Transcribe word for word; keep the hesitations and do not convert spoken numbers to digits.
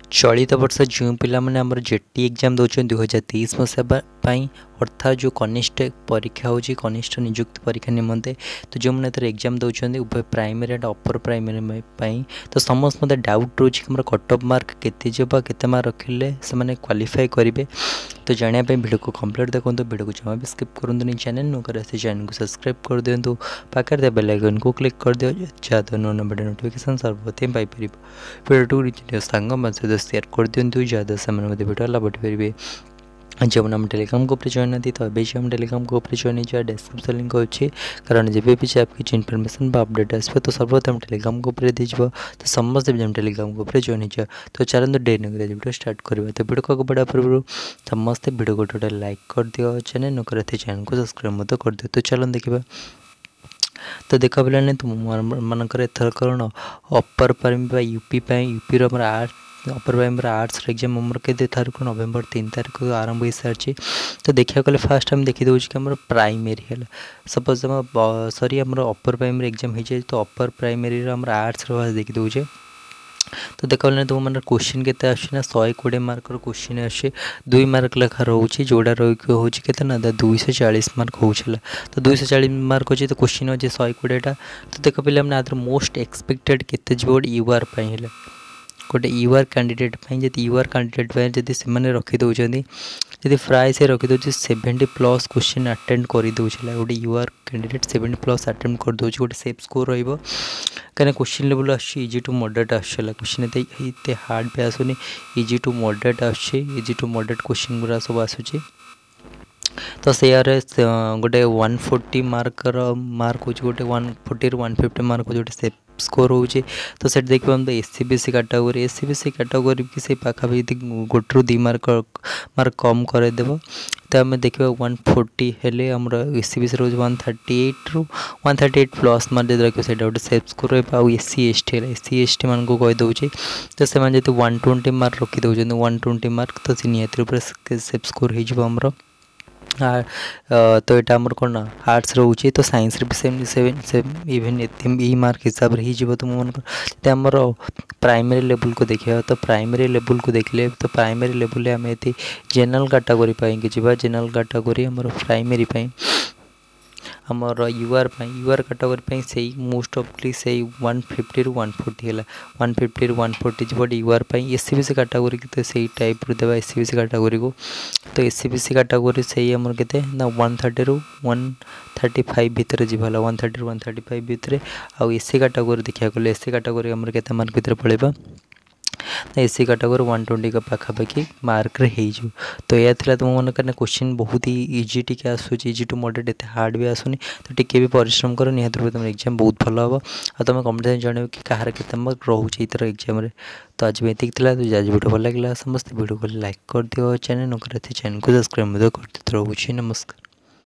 चलित वर्ष जो पिलाମାନେ ଆମର जेटी एग्जाम दौरान दुई हजार तेईस मसीहा अर्थात जो कनिष्ठ परीक्षा हो कनिष्ठ निजुक्ति परीक्षा निमंते तो जो मैंने एग्जाम दौरान उभय प्राइमरी एंड अपर प्राइमरी तो समस्त मत डाउट रोचे कि कट ऑफ मार्क केते जबा केते मार्क रखिले से माने क्वालिफाई करेंगे। तो जाना वीडियो को कंप्लीट देखो वीडियो को जमा भी स्किप करूँ नहीं चैनल नुक से चैनल को सब्सक्राइब कर दिंतु पाखे बेल आइकन को क्लिक कर दियो जहाँ नुआ नुआ वीडियो नोटिफिकेशन सर्वप्रथम पाइपर वीडियो सांग सहित शेयर कर दिंतु जहाँ से वीडियो लाभ उठाइपारे। जब हम टेलीग्राम ग्रुप जॉइन आती तो अभी हम टेलीग्राम ग्रुप जॉइन हो डिस्क्रिप्शन लिंक अच्छे कारण जब भी आपकी इनफर्मेशन अपडेट आसो तो सर्वप्रथम टेलीग्राम ग्रुप दीजिए तो समस्त भी टेलीग्राम ग्रुप जॉइन हो तो चलते डे नगर वीडियो स्टार्ट करवा। तो वीडियो को बढ़ा पूर्व समस्त वीडियो को टोटल लाइक कर दियो चैनल न कर चैनल को सब्सक्राइब कर दियो। तो चलो देखा तो देखा पाने तुम मानकर एथर कौन अपर प्राइमरी यूपी यूपी रमर art upper primary arts exam आमर के तारीख नवेम्बर तीन तारीख आरंभ हो सारी। तो देखा गले फास्ट आम देखी दूसरे कि आम प्राइमेरी है सपोज आम सॉरी आम अपर प्राइमरी एग्जाम हो जाए तो अपर प्राइमेरी आर्ट्स देखी दूचे। तो देख पाने तुम मैंने क्वेश्चन के आसना शहे कोड़े मार्क क्वेश्चन आसे दुई मार्क लेखा रोचे जोड़ा रोक हो ना दुईश चालीस मार्क होगा तो दुईश चालीस मार्क अच्छे तो क्वेश्चन अच्छे शहे कोड़ेटा। तो देख पे आदर मोस्ट एक्सपेक्टेड के यू आर है गोटे यू आर कैंडिडेट जी यू आर कैंडिडेट जदि से रखीदे जदि फ्राए से रखीदे सेवेन्टी प्लस क्वेश्चन अटेंड कर गोटे U R candidate seventy plus attend कर दे गोटे सेफ स्कोर रही कहीं क्वेश्चन लेवल आजी टू मॉडरेट आसला क्वेश्चन ये हार्ड भी आसुनी इजी टू मॉडरेट आस इजी टू मॉडरेट क्वेश्चन गुरा सब आसूँ। तो से गोटे वन फोर्टी मार्क मार्क हो गोटे one forty one fifty mark हो गोटे सेफ स्कोर हो तो से देखिए हम तो S C B C category S C B C category की से पाखापाखि गोटे रू दी मार्क मार्क कम करदेव। तो आम देखा वन फोर्टी हेले आमर एस सी बी सी रोज वन थर्टी एट रु one thirty eight plus mark जब रखिए गोटे सेफ स्कोर रहा S C S T S C S T मान को कहीदे तो से जो वन ट्वेंटी मार्क रखीदे वन ट्वेंटी मार्क तो निहती सेफ स्कोर होमर। तो यहाँ आमर कौन आर्ट्स रोचे तो साइंस भी सेम सेवेन सेम इवेन यही मार्क हिसाब से हो। तो मन जब आमर प्राइमरी लेवल को देखा तो प्राइमरी लेवल को देखले तो प्राइमरी लेवल आम ये जेनरल कैटेगोरी पाई जावा जेनरल कैटेगोरी आमर प्राइमरी आमर U R U R category से मोस्ट ऑफली से वन फिफ्टी रु वन फोर्टी है वन फिफ्टी रु वन फोर्टी जी U R S C B C category तो सही टाइप रू देवा S C B C category को। तो S C B C category से आमर के ना वन थर्टी रु वन थर्टी फाइव भितर जीवाला वन थर्टी रु वन थर्टी फाइव भितर आउ एस सी कैटेगोरी देखा गले एस सी कैटेगोरी आमर के मार्क भितर पड़ेगा S C category one twenty का पाखापाखि मार्क हो। तो यह था तुम मन कहना क्वेश्चन बहुत ही इजी टी आसूँ इजी टू मॉडरेट एत हार्ड भी आसुनी तो टी भी परिश्रम कर निहत तुम एग्जाम बहुत भल हम और तुम कमेंट जन कि कहार के मार्क रोचे इतर एग्जाम। तो आज भी ये तो आज वीडियो भल लगे समस्त वीडियो को लाइक कर दियो चैनल न कर चैनल को सब्सक्राइब कर रोचे। नमस्कार।